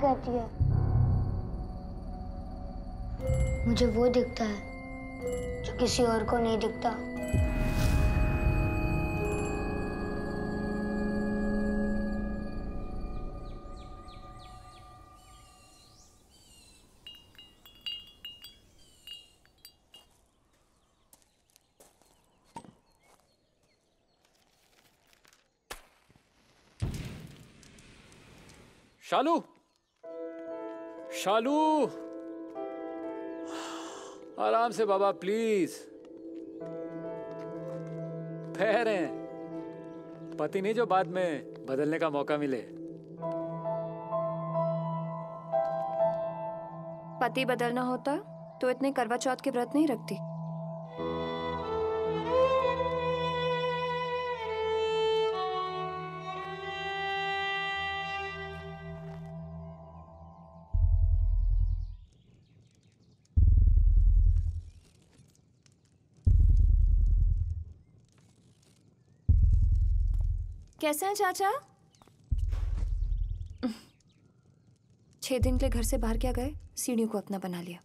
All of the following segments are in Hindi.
कहती है? मुझे वो दिखता है जो किसी और को नहीं दिखता। शालू, शालू, आराम से बाबा प्लीज। पैर हैं, पति नहीं जो बाद में बदलने का मौका मिले। पति बदलना होता तो इतने करवा चौथ के व्रत नहीं रखती। कैसे हैं चाचा? 6 दिन के लिए घर से बाहर क्या गए, सीढ़ियों को अपना बना लिया।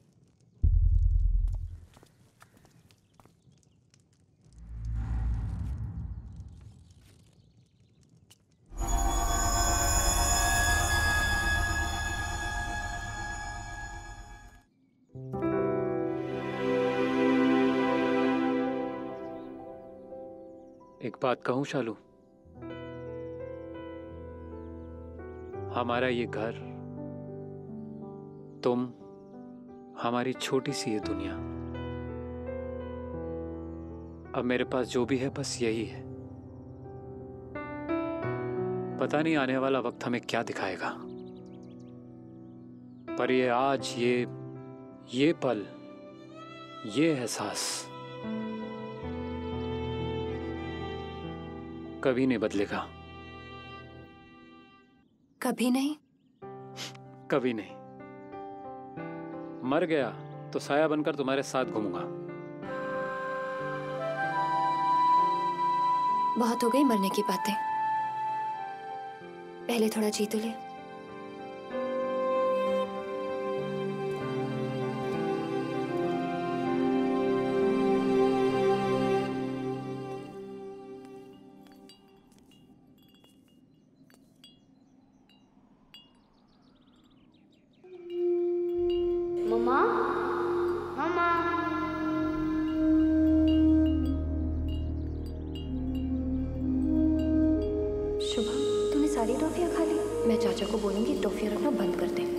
एक बात कहूं शालू, हमारा ये घर, तुम, हमारी छोटी सी ये दुनिया, अब मेरे पास जो भी है बस यही है। पता नहीं आने वाला वक्त हमें क्या दिखाएगा, पर ये आज, ये पल, ये एहसास कभी नहीं बदलेगा। कभी नहीं? कभी नहीं। मर गया तो साया बनकर तुम्हारे साथ घूमूंगा। बहुत हो गई मरने की बातें, पहले थोड़ा जी तो ले। मम्मा, मम्मा। शुभम, तूने सारी टॉफियां खा ली? मैं चाचा को बोलूंगी टॉफियां रखना बंद कर दे।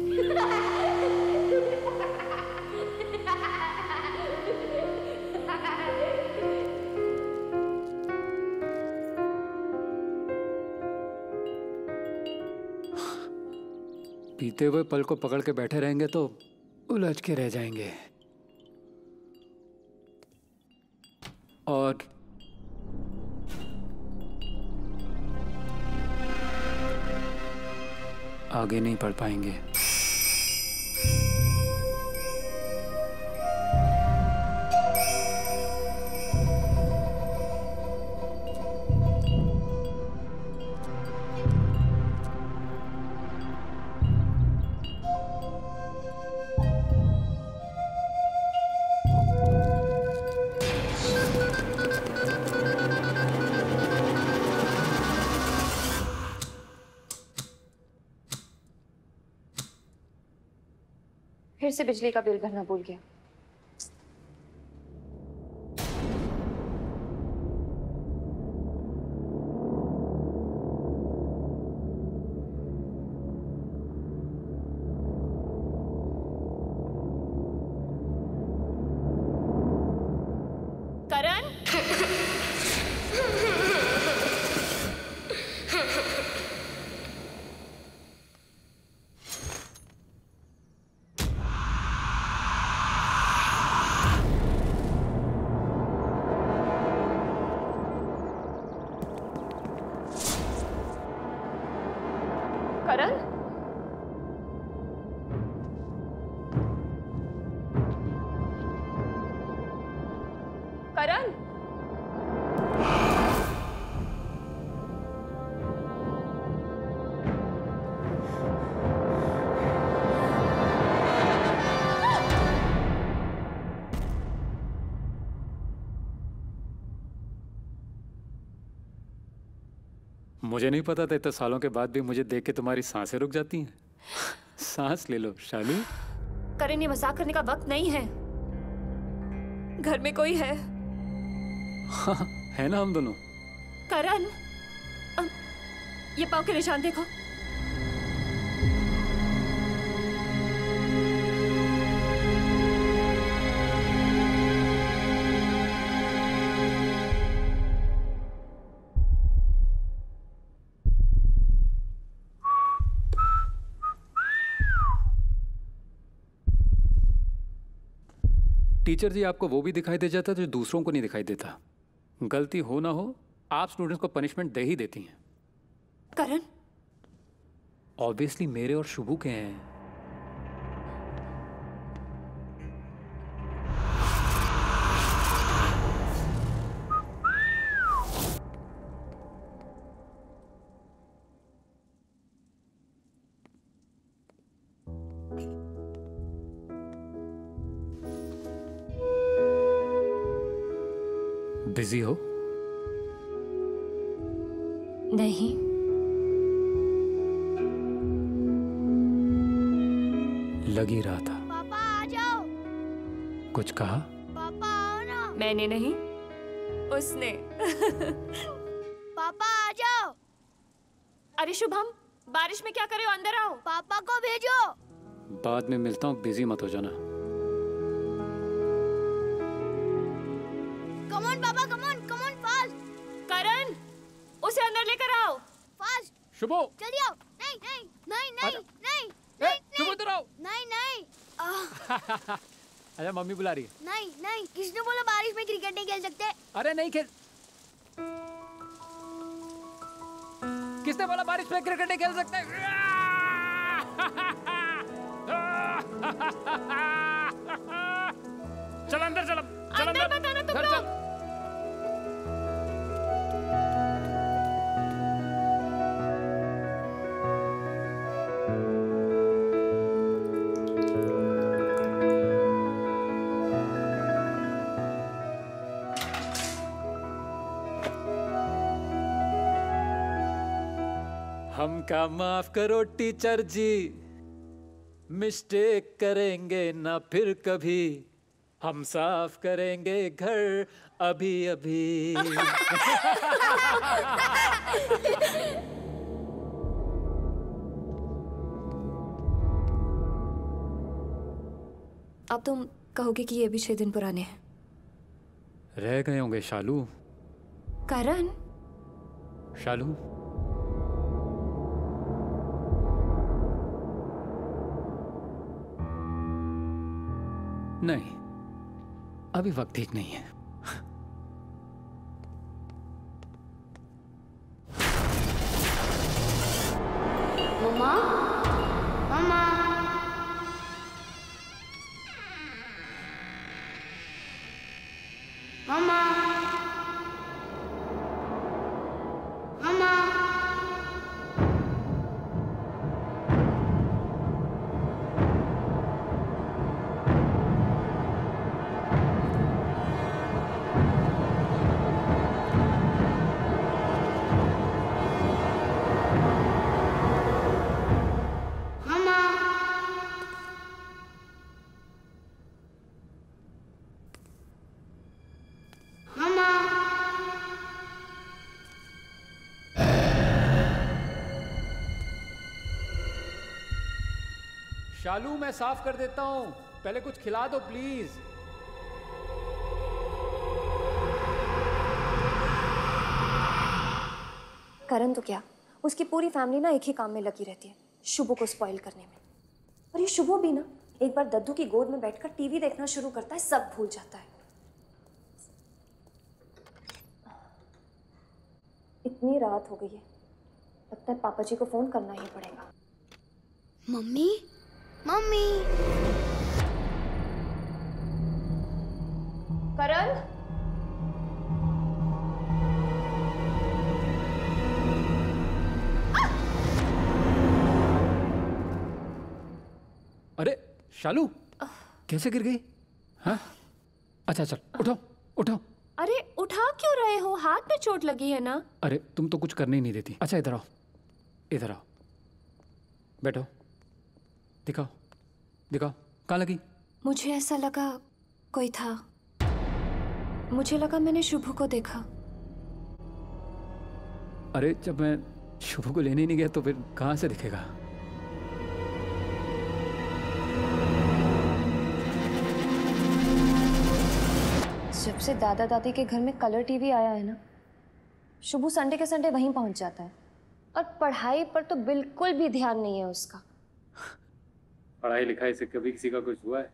पीते हुए पल को पकड़ के बैठे रहेंगे तो उलझ के रह जाएंगे। और आगे नहीं बढ़ पाएंगे। फिर से बिजली का बिल भरना भूल गया। करण, करण, करण, मुझे नहीं पता था इतने सालों के बाद भी मुझे देख के तुम्हारी सांसें रुक जाती हैं। सांस ले लो शालू। करण, ये मजाक करने का वक्त नहीं है। घर में कोई है? हाँ, है ना हम दोनों। करण, ये पाँव के निशान देखो। टीचर जी, आपको वो भी दिखाई दे जाता जो दूसरों को नहीं दिखाई देता। गलती हो ना हो, आप स्टूडेंट्स को पनिशमेंट दे ही देती हैं। करण, ऑब्वियसली मेरे और शुभू के हैं। बिजी हो? नहीं। लग ही रहा था। पापा आ जाओ। कुछ कहा? पापा आओ ना। मैंने नहीं, उसने। पापा आ जाओ। अरे शुभम, बारिश में क्या कर रहे हो? अंदर आओ। पापा को भेजो। बाद में मिलता हूँ, बिजी मत हो जाना। कम ऑन पापा, कम ऑन फास्ट। करण, उसे अंदर लेकर आओ। फास्ट। शुभो, जल्दी आओ। नहीं नहीं नहीं नहीं आजा। नहीं ए, शुभो इधर आओ। नहीं नहीं अच्छा, मम्मी बुला रही है। नहीं नहीं, किसने बोला बारिश में क्रिकेट नहीं खेल सकते? अरे नहीं खेल। किसने बोला बारिश में क्रिकेट नहीं खेल सकते? चल अंदर, चल अंदर मत आना तुम लोग। हमका माफ करो टीचर जी, मिस्टेक करेंगे ना फिर कभी, हम साफ करेंगे घर अभी अभी। अब तुम कहोगे कि ये भी 6 दिन पुराने हैं। रह गए होंगे शालू। करण, शालू, नहीं, अभी वक्त ठीक नहीं है। मम्मा, मम्मा, मम्मा, मम्मा, शालू, मैं साफ कर देता हूँ, पहले कुछ खिला दो प्लीज। करण तो क्या, उसकी पूरी फैमिली ना एक ही काम में लगी रहती है, शुभू को स्पॉइल करने में। और ये शुभू भी ना, एक बार दद्दू की गोद में बैठकर टीवी देखना शुरू करता है, सब भूल जाता है। इतनी रात हो गई है, लगता है पापा जी को फोन करना ही पड़ेगा। मम्मी, मम्मी, करण, अरे शालू, कैसे गिर गई? हाँ, अच्छा चल, उठो उठो। अरे उठा क्यों रहे हो? हाथ में चोट लगी है ना। अरे तुम तो कुछ करने ही नहीं देती। अच्छा इधर आओ, इधर आओ, बैठो, दिखाओ दिखाओ, कहाँ लगी? मुझे ऐसा लगा कोई था। मुझे लगा मैंने शुभू को देखा। अरे जब मैं शुभू को लेने नहीं गया तो फिर कहाँ से दिखेगा? जब से दादा दादी के घर में कलर टीवी आया है ना, शुभू संडे के संडे वहीं पहुंच जाता है। और पढ़ाई पर तो बिल्कुल भी ध्यान नहीं है उसका। पढ़ाई लिखाई से कभी किसी का कुछ हुआ है?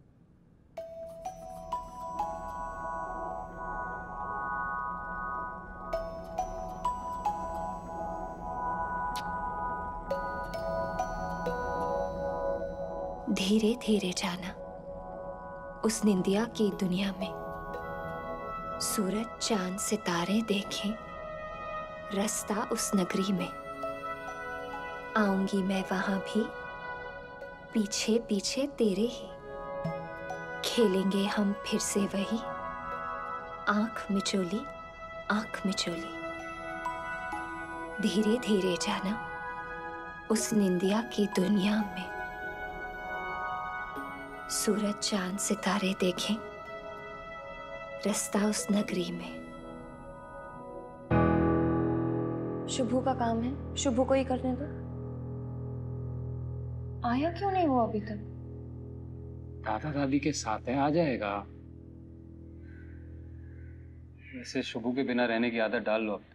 धीरे धीरे जाना उस निंदिया की दुनिया में, सूरज चांद सितारे देखें, रास्ता उस नगरी में। आऊंगी मैं वहां भी, पीछे पीछे तेरे ही, खेलेंगे हम फिर से वही, आंख मिचोली आंख मिचोली। धीरे धीरे जाना उस निंदिया की दुनिया में, सूरज चांद सितारे देखें, रास्ता उस नगरी में। शुभू का काम है, शुभू को ही करने दो। आया क्यों नहीं वो अभी तक? दादा दादी के साथ है, आ जाएगा। वैसे शुभू के बिना रहने की आदत डाल लो अब।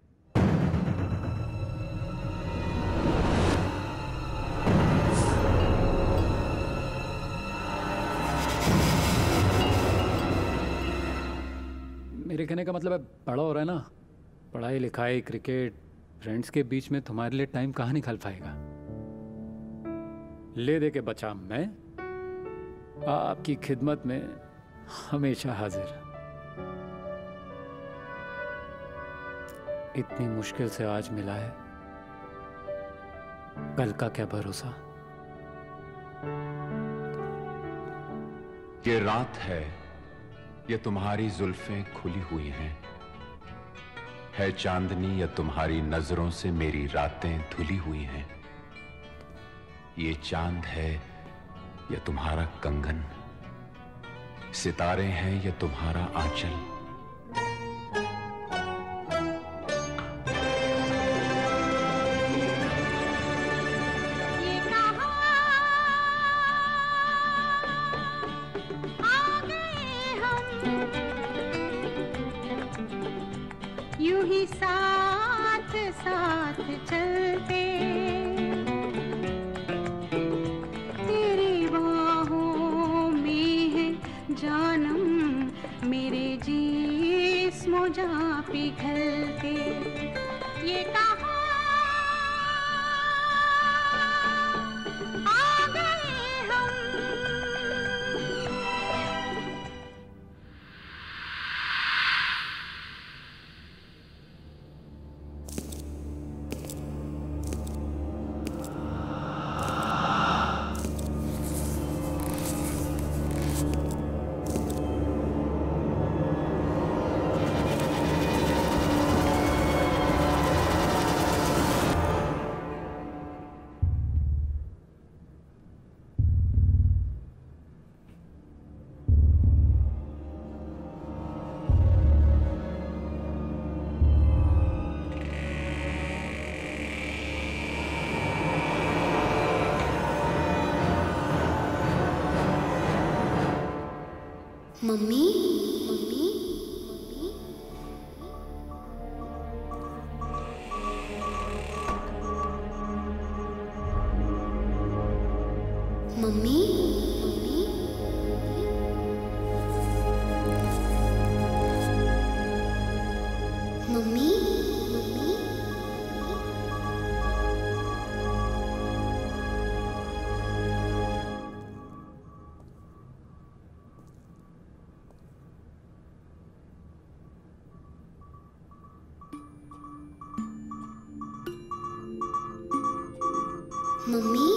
मेरे कहने का मतलब है बड़ा हो रहा है ना, पढ़ाई लिखाई क्रिकेट फ्रेंड्स के बीच में तुम्हारे लिए टाइम कहाँ निकाल पाएगा? ले दे के बचा मैं आपकी खिदमत में हमेशा हाजिर। इतनी मुश्किल से आज मिला है, कल का क्या भरोसा। ये रात है, ये तुम्हारी जुल्फें खुली हुई हैं, है चांदनी या तुम्हारी नजरों से मेरी रातें धुली हुई हैं। ये चांद है या तुम्हारा कंगन, सितारे हैं या तुम्हारा आंचल। यूं ही साथ साथ चलते, तेरी बाहों में है जानम, मेरे जिस्मो जा पिघलते। ये कहाँ आ गए हम। Mummy mummy mummy mummy mummy mummy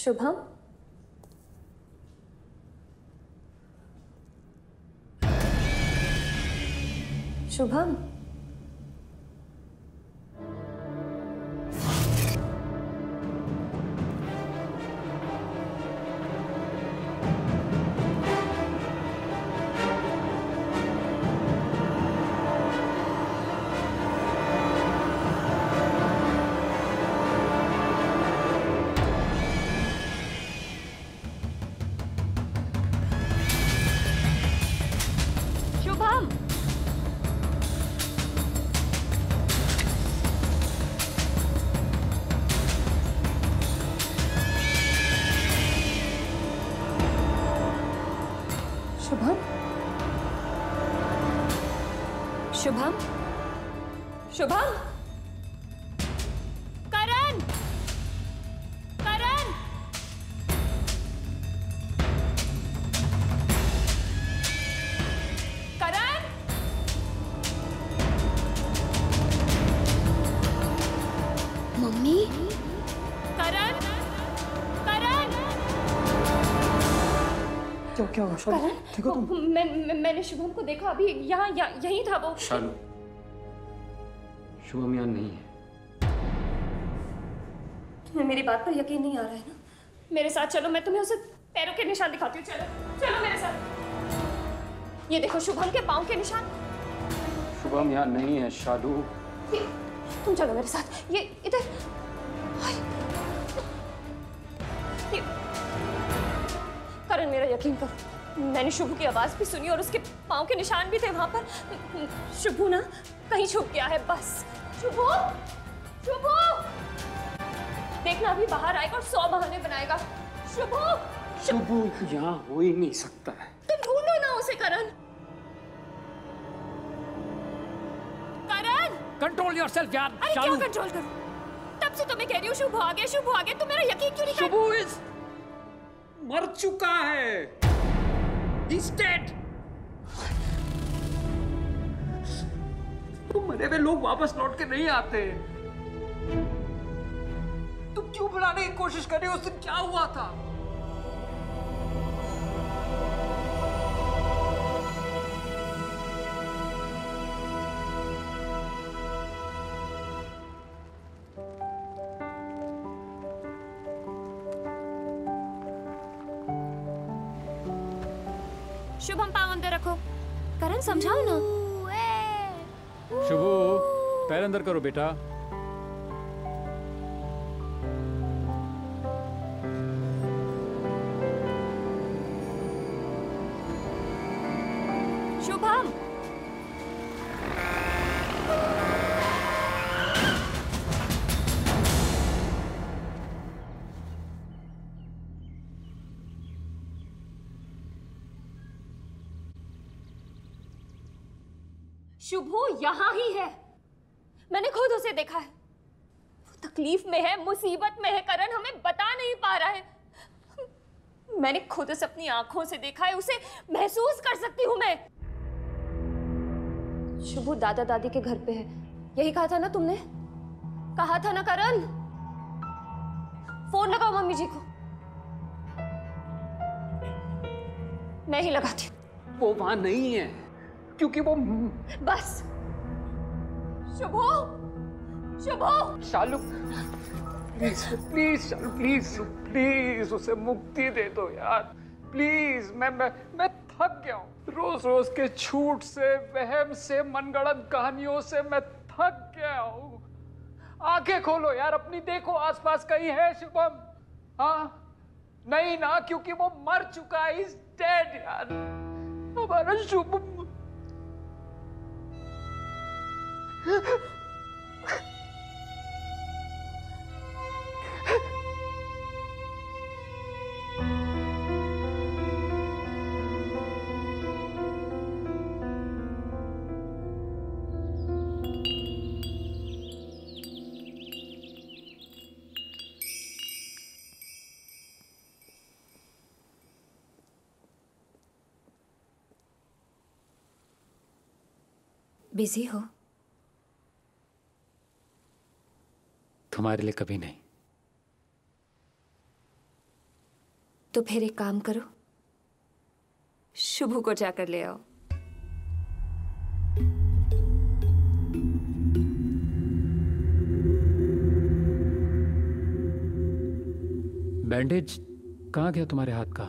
Shubham, Shubham, Shubham, Shubham, Shubham, Shubham, Karan, Karan, Karan, mummy Karan, Karan, क्या हुआ शालू? करण, ठीक हो तुम? मैंने शुभम को देखा अभी यहाँ यहीं था वो। शालू, शुभम यहाँ नहीं है। तुम्हें मेरी बात पर यकीन नहीं आ रहा है ना? मेरे साथ चलो, मैं तुम्हें उसे पैरों के निशान दिखाती हूँ। चलो चलो मेरे साथ। ये देखो शुभम के पाँव के निशान। शुभम यहाँ नहीं है शालू। तुम चलो मेरे साथ। ये इधर। ये करण, मेरा यकीन करो, मैंने शुभू की आवाज भी सुनी और उसके पाँव के निशान भी थे वहां पर। शुभू ना कहीं छुप गया है बस। शुभू, शुभू, देखना अभी बाहर आएगा और 100 बहाने बनाएगा। शुभू, शुभू यहाँ हो ही नहीं सकता है। तुम ढूंढो ना उसे करण। करण, कंट्रोल योरसेल्फ यार। अरे क्या शालू, कंट्रोल करूं? तब से तो मैं कह रही हूँ शुभू आ गया, शुभू आ गया। तुम मेरा यकीन क्यों नहीं कर? शुभू इज मर चुका है। He's dead. तो मरे हुए लोग वापस लौट के नहीं आते। तुम क्यों बुलाने की कोशिश कर रहे हो? उस दिन क्या हुआ था? शुभम, पाँव अंदर रखो। करण, समझाओ ना। शुभू, पैर अंदर करो बेटा। शुभम, शुभू यहाँ ही है। मैंने खुद उसे देखा है। वो तकलीफ में है, मुसीबत में है। करण हमें बता नहीं पा रहा है। मैंने खुद उसे अपनी आंखों से देखा है। उसे महसूस कर सकती हूँ मैं। शुभू दादा दादी के घर पे है। यही कहा था ना तुमने? कहा था ना करण? फोन लगाओ मम्मी जी को। मैं ही लगाती हूँ। वो वहां नहीं है क्योंकि वो बस। Shubhu, Shubhu, Shalu please please Shalu please please उसे मुक्ति दे दो यार प्लीज। मैं थक गया हूँ रोज रोज के झूठ से, वहम से, मनगढ़ंत कहानियों से मैं थक गया हूँ। आंखें खोलो यार अपनी, देखो आसपास कहीं है शुभम? हाँ नहीं ना, क्योंकि वो मर चुका है। इज डेड यार हमारा शुभम। बिजी हो? तुम्हारे लिए कभी नहीं। तो फिर एक काम करो, शुभू को जाकर ले आओ। बैंडेज कहाँ गया तुम्हारे हाथ का?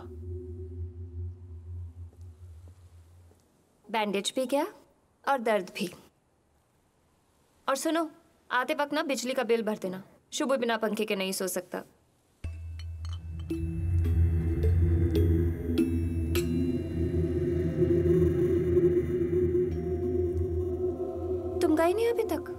बैंडेज भी गया और दर्द भी। और सुनो, आते वक्त ना बिजली का बिल भर देना। शुभू बिना पंखे के नहीं सो सकता। तुम गए नहीं अभी तक?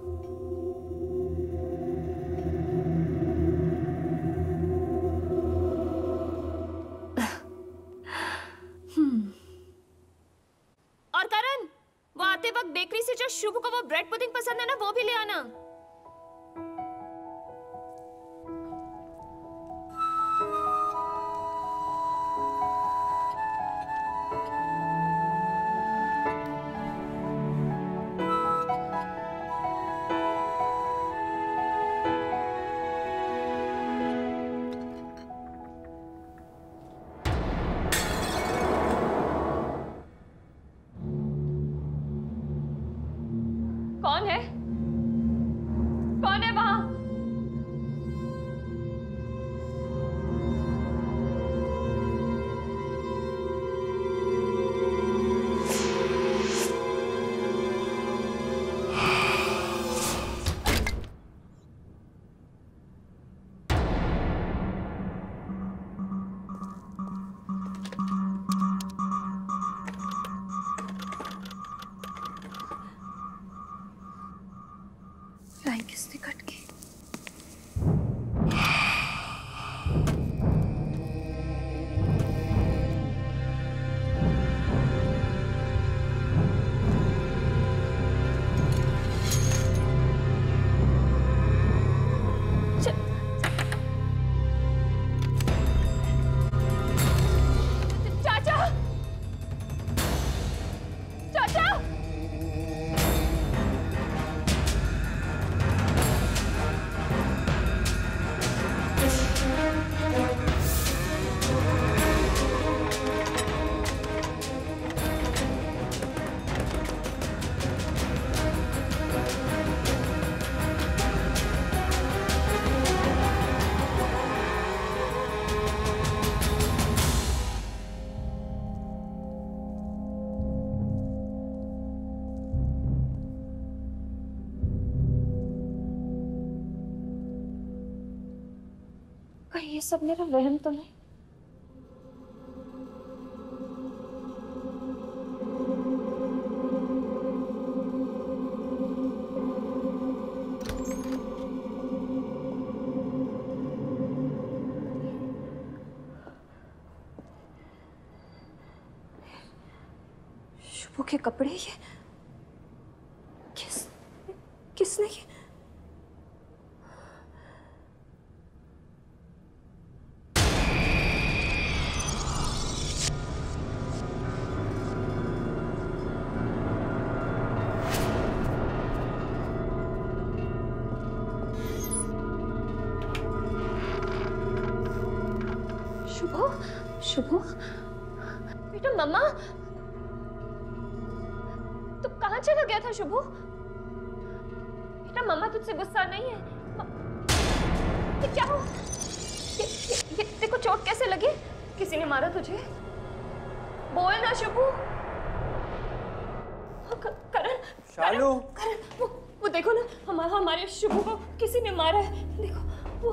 और करण, वो आते वक्त बेकरी से जो शुभू को वो ब्रेड पुडिंग पसंद है ना, वो भी ले आना। कौन है? कौन है वहां? लाइन किसने कट की? चाचा! चाचा! कहीं ये सब मेरा वहम तो नहीं? शुभू के कपड़े, ये किसने ये? शुभू, शुभू, बेटा मम्मा, तू कहाँ चला गया था शुभू? बेटा मम्मा तुझसे गुस्सा नहीं है। ये क्या हो? ये देखो चोट कैसे लगी? किसी ने मारा तुझे? बोल ना शुभू। करण, शालू, करण, वो देखो ना, हमारे शुभू को किसी ने मारा है। देखो वो,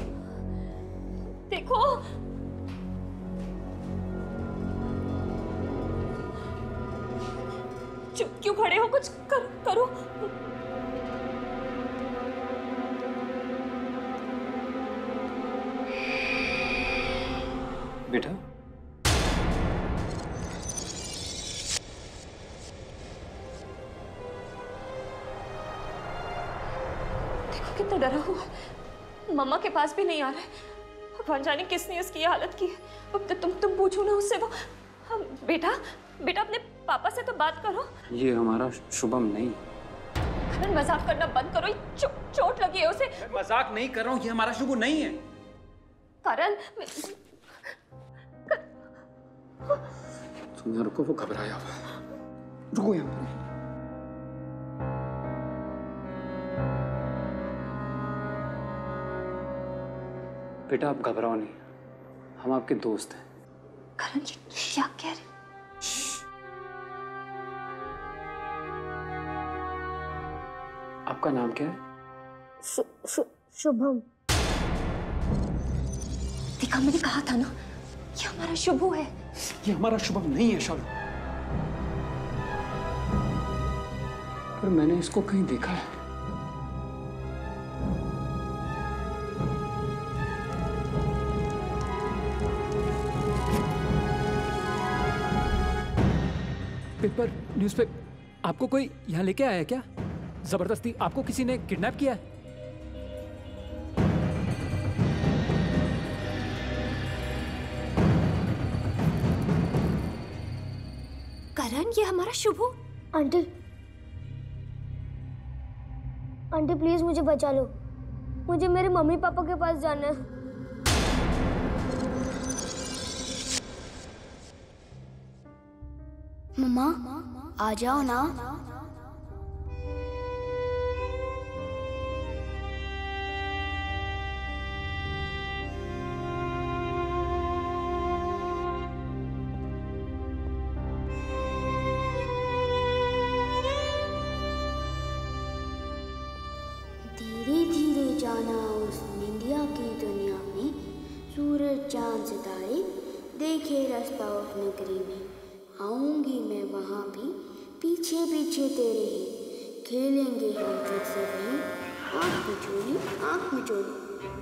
देखो। चुप क्यों खड़े हो? कुछ करो। बेटा देखो कितना डरा हुआ है। मम्मा के पास भी नहीं आ रहा है। भगवान जाने किसने उसकी ये हालत की है। अब तो तुम पूछो ना उससे। वो बेटा अपने पापा से तो बात करो। ये हमारा शुभम नहीं। करण मजाक करना बंद करो। चोट लगी है उसे। मैं मजाक नहीं कर रहा हूँ, ये हमारा शुभम नहीं है। करण तुम यहाँ रुको, वो घबराया हुआ है। रुको यहाँ पर। बेटा आप घबराओ नहीं, हम आपके दोस्त हैं। करण जी क्या कह रहे? आपका नाम क्या है? शुभम। देखा, मैंने कहा था ना, ये हमारा शुभू है। ये हमारा शुभम नहीं है शालू, पर मैंने इसको कहीं देखा है। पेपर, न्यूज़ पे आपको कोई यहाँ लेके आया है क्या? जबरदस्ती आपको किसी ने किडनैप किया है? करण, ये हमारा शुभू। आंटी, आंटी प्लीज मुझे बचा लो, मुझे मेरे मम्मी पापा के पास जाना है। मम्मा आ जाओ ना। धीरे धीरे जाना उस निंदिया की दुनिया में, सूरज चांद सितारे देखे रास्ता उस नगरी में। आऊंगी मैं वहाँ भी, पीछे पीछे तेरे ही, खेलेंगे हम फिर से वही, आँख मिचोली आँख मिचोली।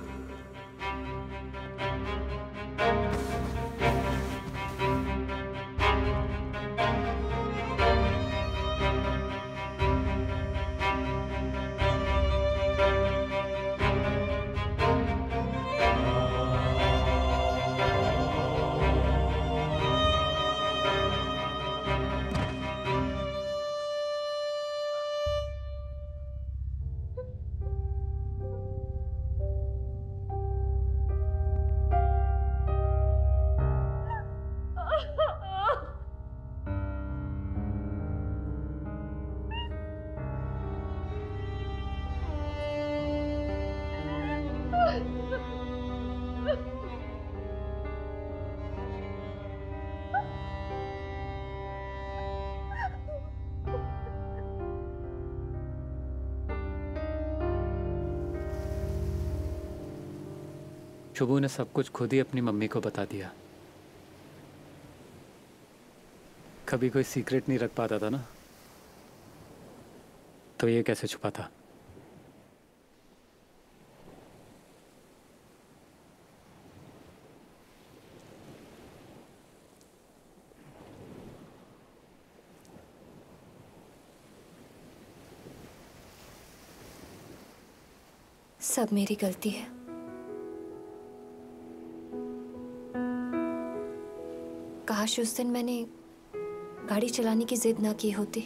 शुभू ने सब कुछ खुद ही अपनी मम्मी को बता दिया। कभी कोई सीक्रेट नहीं रख पाता था ना, तो ये कैसे छुपा था? सब मेरी गलती है। काश उस दिन मैंने गाड़ी चलाने की जिद ना की होती।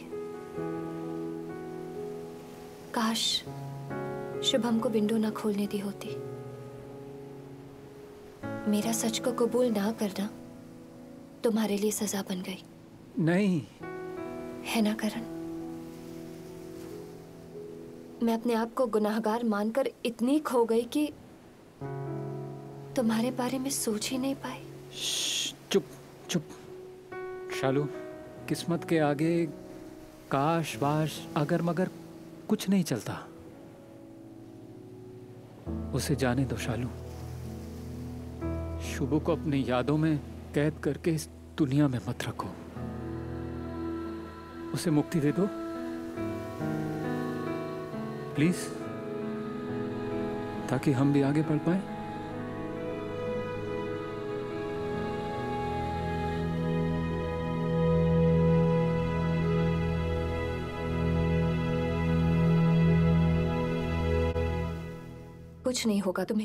काश शुभम को विंडो ना खोलने दी होती। मेरा सच को कबूल ना करना तुम्हारे लिए सजा बन गई। नहीं है ना करण? मैं अपने आप को गुनाहगार मानकर इतनी खो गई कि तुम्हारे बारे में सोच ही नहीं पाई। चुप चुप शालू, किस्मत के आगे काश वाश अगर मगर कुछ नहीं चलता। उसे जाने दो शालू। शुभू को अपनी यादों में कैद करके इस दुनिया में मत रखो। उसे मुक्ति दे दो प्लीज, ताकि हम भी आगे बढ़ पाए। कुछ नहीं होगा तुम्हें,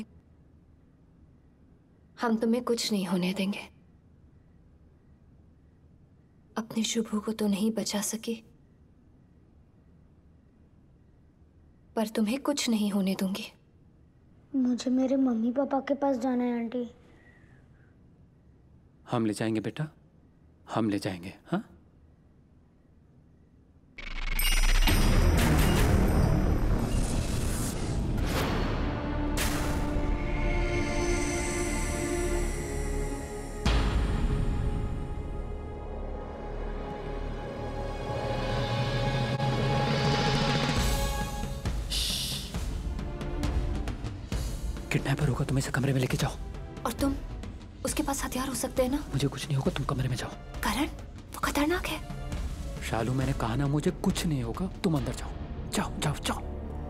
हम तुम्हें कुछ नहीं होने देंगे। अपने शुभू को तो नहीं बचा सकी, पर तुम्हें कुछ नहीं होने दूंगी। मुझे मेरे मम्मी पापा के पास जाना है आंटी। हम ले जाएंगे बेटा, हम ले जाएंगे। हाँ, किडनैपर होगा, तुम इसे कमरे में लेके जाओ। और तुम? उसके पास हथियार हो सकते हैं ना? मुझे कुछ नहीं होगा, तुम कमरे में जाओ। करण, वो खतरनाक है। शालू, मैंने कहा ना मुझे कुछ नहीं होगा, तुम अंदर जाओ। जाओ जाओ जाओ।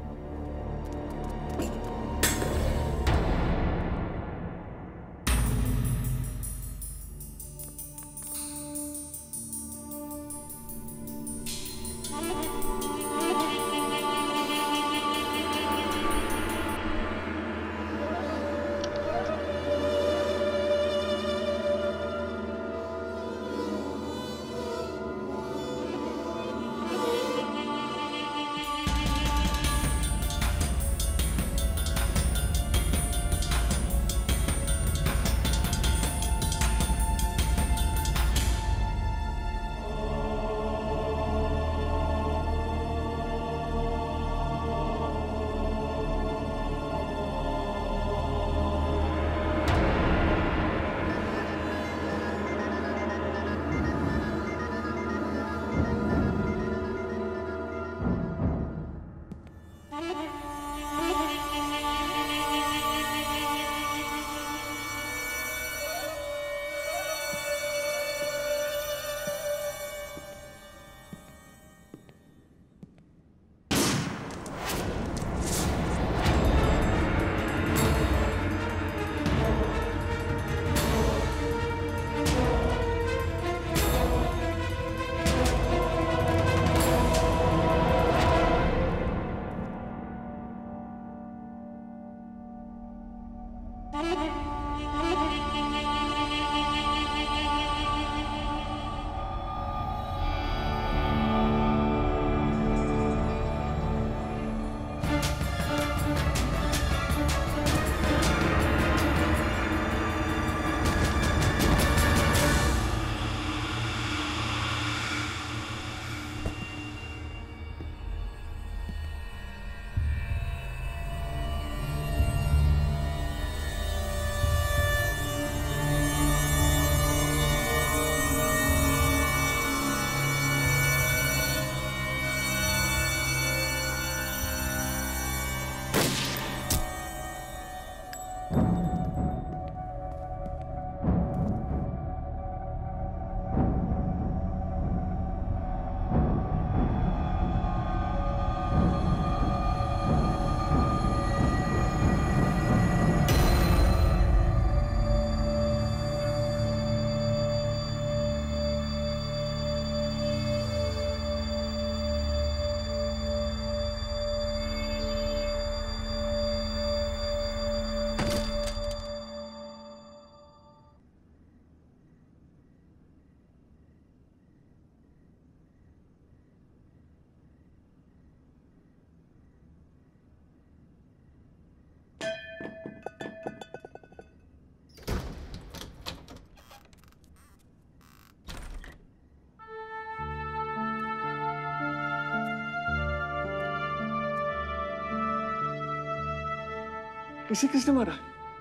इसे किसने मारा?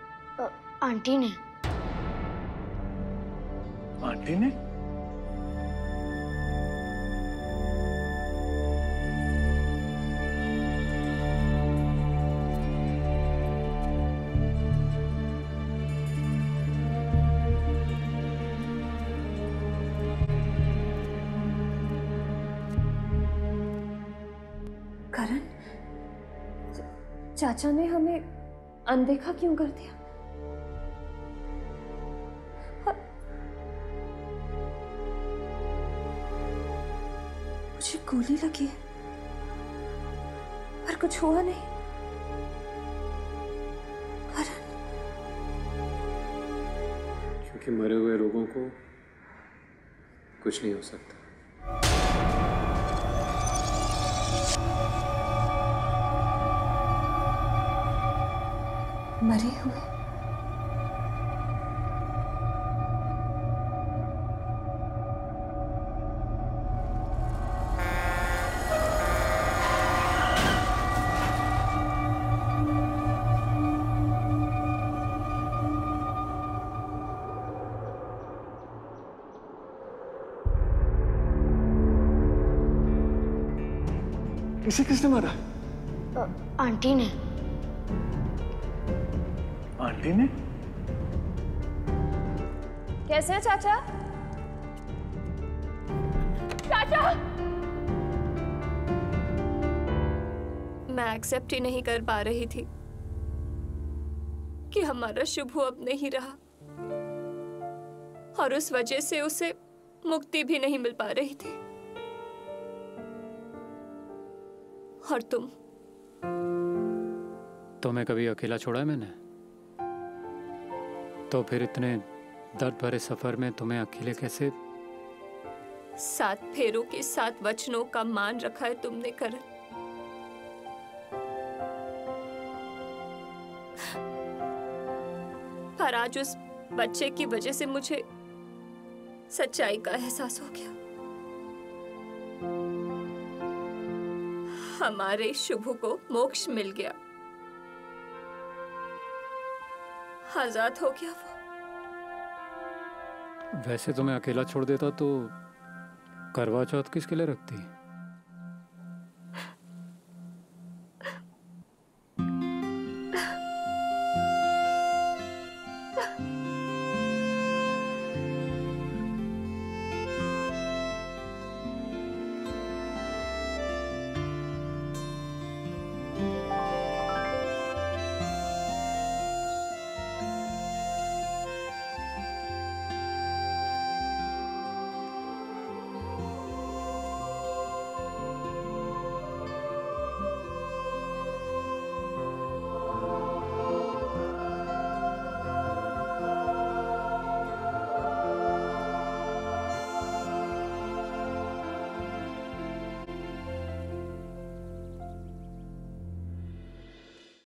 आंटी ने। आंटी ने? करण, चाचा ने हमें अनदेखा क्यों कर दिया? मुझे गोली लगी है पर कुछ हुआ नहीं। करण, क्योंकि मरे हुए लोगों को कुछ नहीं हो सकता। मरे हुए? इसे किसने मारा? आंटी ने। आंटी ने? कैसे हैं चाचा? चाचा! मैं एक्सेप्ट ही नहीं कर पा रही थी कि हमारा शुभू अब नहीं रहा, और उस वजह से उसे मुक्ति भी नहीं मिल पा रही थी। और तुम्हें कभी अकेला छोड़ा है मैंने? तो फिर इतने दर्द भरे सफर में तुम्हें अकेले कैसे? 7 फेरों के 7 वचनों का मान रखा है तुमने करण। पर आज उस बच्चे की वजह से मुझे सच्चाई का एहसास हो गया। हमारे शुभू को मोक्ष मिल गया, आजाद हो गया वो। वैसे तुम्हें अकेला छोड़ देता तो करवा चौथ किसके लिए रखती?